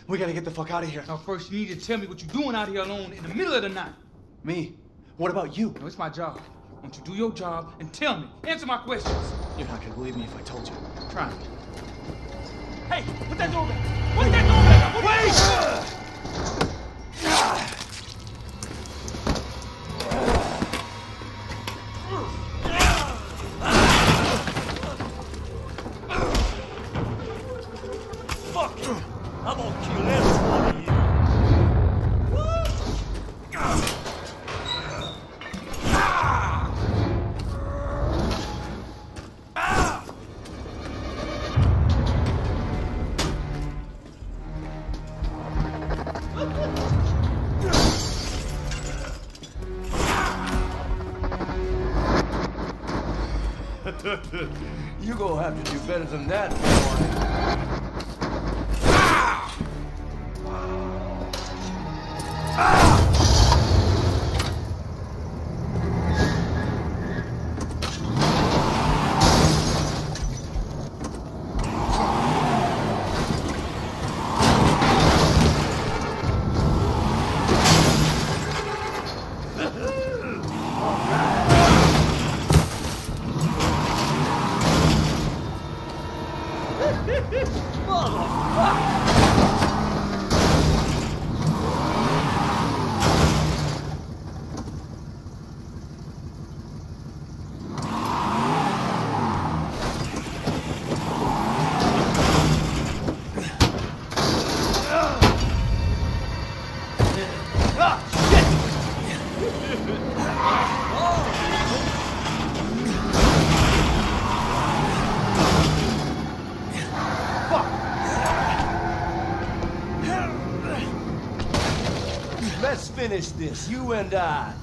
We gotta get the fuck out of here. Now, first you need to tell me what you're doing out here alone in the middle of the night. Me? What about you? No, it's my job. Why don't you do your job and tell me? Answer my questions. You're not gonna believe me if I told you. Try me. Hey, put that door back. Put that door back. Wait! Fuck you! I'm gonna kill every one of you. You're gonna have to do better than that, boy. Let's finish this, you and I.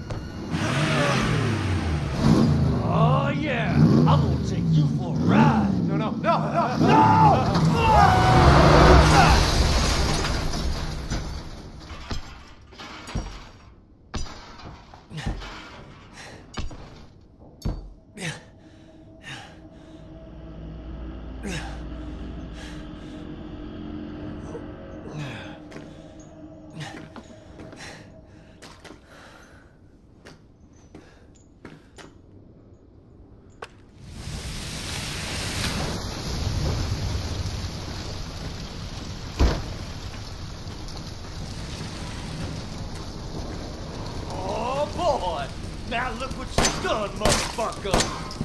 Oh, yeah. I'm gonna take you for a ride. Oh, boy. Now look what you've done, motherfucker.